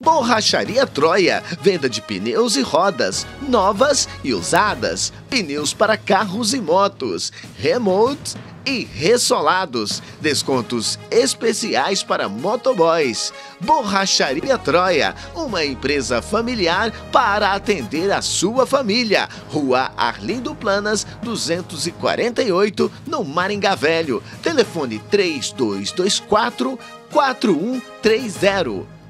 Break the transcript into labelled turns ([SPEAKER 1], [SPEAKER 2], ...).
[SPEAKER 1] Borracharia Troia, venda de pneus e rodas, novas e usadas, pneus para carros e motos, remotes e ressolados, descontos especiais para motoboys. Borracharia Troia, uma empresa familiar para atender a sua família. Rua Arlindo Planas, 248, no Maringá Velho. Telefone 3224 4130.